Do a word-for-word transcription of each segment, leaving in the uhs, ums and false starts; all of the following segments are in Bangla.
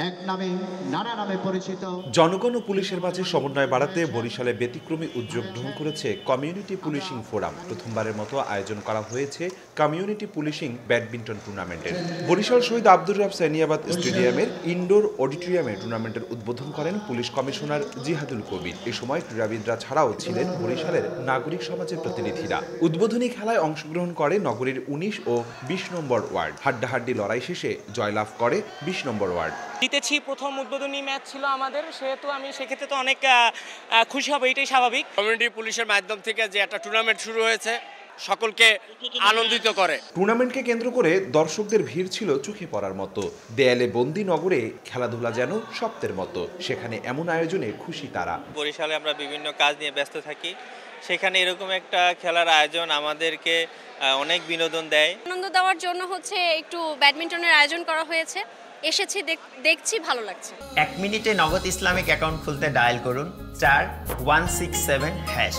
এক নামে নানা নামে পরিচিত। জনগণ ও পুলিশের মাঝে সমন্বয় বাড়াতে বরিশালে ব্যতিক্রমী উদ্যোগ গ্রহণ করেছে কমিউনিটি পুলিশিং ফোরাম। প্রথমবারের মতো আয়োজন করা হয়েছে কমিউনিটি পুলিশিং ব্যাডমিন্টন টুর্নামেন্টের। বরিশাল শহীদ আব্দুর রাব সাইনিয়াবাদ স্টেডিয়ামের ইনডোর অডিটোরিয়ামে টুর্নামেন্টের উদ্বোধন করেন পুলিশ কমিশনার জিহাদুল কবির। এ সময় ক্রীড়াবিদরা ছাড়াও ছিলেন বরিশালের নাগরিক সমাজের প্রতিনিধিরা। উদ্বোধনী খেলায় অংশগ্রহণ করে নগরীর উনিশ ও বিশ নম্বর ওয়ার্ড। হাড্ডাহাড্ডি লড়াই শেষে জয়লাভ করে বিশ নম্বর ওয়ার্ড। জিতেছি, প্রথম উদ্বোধনী ম্যাচ ছিল আমাদের, সেহেতু আমি সেক্ষেত্রে তো অনেক খুশি হব, এটাই স্বাভাবিক। কমিউনিটি পুলিশের মাধ্যম থেকে যে একটা টুর্নামেন্ট শুরু হয়েছে সকলকে আনন্দিত করে। টুর্নামেন্টকে কেন্দ্র করে দর্শকদের ভিড় ছিল চোখে পড়ার মতো। দেয়ালে বন্দি নগরে খেলাধুলা যেন স্বপ্নের মতো। সেখানে এমন আয়োজনে খুশি তারা। বরিশালে আমরা বিভিন্ন কাজ নিয়ে ব্যস্ত থাকি, সেখানে এরকম একটা খেলার আয়োজন আমাদেরকে অনেক বিনোদন দেয়। আনন্দ দেওয়ার জন্য হচ্ছে একটু ব্যাডমিন্টনের আয়োজন করা হয়েছে, এসেছি, দেখছি, ভালো লাগছে। এক মিনিটে নগদ ইসলামিক অ্যাকাউন্ট খুলতে ডায়াল করুন star one six seven hash.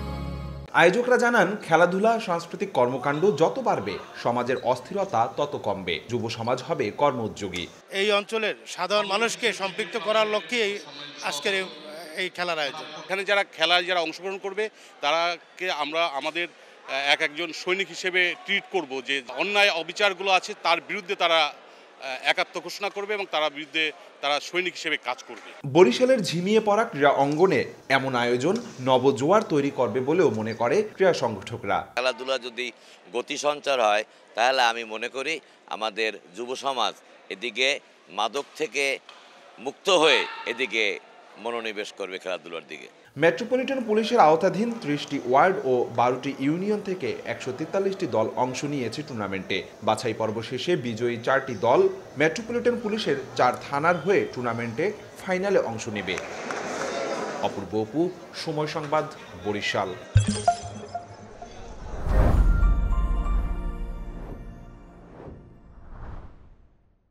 আয়োজকরা জানান, খেলাধুলা সাংস্কৃতিক কর্মকাণ্ড যত বাড়বে সমাজের অস্থিরতা তত কমবে, যুব সমাজ হবে কর্মোদ্যোগী। এই অঞ্চলের সাধারণ মানুষকে সম্পৃক্ত করার লক্ষ্যেই আজকের এই খেলার আয়োজন। এখানে যারা খেলায় যারা অংশগ্রহণ করবে তারাকে আমরা আমাদের এক একজন সৈনিক হিসেবে ট্রিট করব, যে অন্যায় অবিচারগুলো আছে তার বিরুদ্ধে তারা একাত্ম ঘোষণা করবে এবং তার বিরুদ্ধে তারা সৈনিক হিসেবে কাজ করবে। বরিশালের ঝিমিয়ে পড়া ক্রীড়া অঙ্গনে এমন আয়োজন নবজোয়ার তৈরি করবে বলেও মনে করে ক্রীড়া সংগঠকরা। খেলাধুলা যদি গতি সঞ্চার হয় তাহলে আমি মনে করি আমাদের যুব সমাজ এদিকে মাদক থেকে মুক্ত হয়ে এদিকে মনোনিবেশ করবে খেলাধুলার দিকে। মেট্রোপলিটন পুলিশের আওতাধীন ত্রিশটি ওয়ার্ড ও বারোটি ইউনিয়ন থেকে একশো তেতাল্লিশটি দল অংশ নিয়েছে টুর্নামেন্টে। বাছাই পর্ব শেষে বিজয়ী চারটি দল মেট্রোপলিটন পুলিশের চার থানার হয়ে টুর্নামেন্টে ফাইনালে অংশ নেবে। অপূর্ব অপু, সময় সংবাদ, বরিশাল।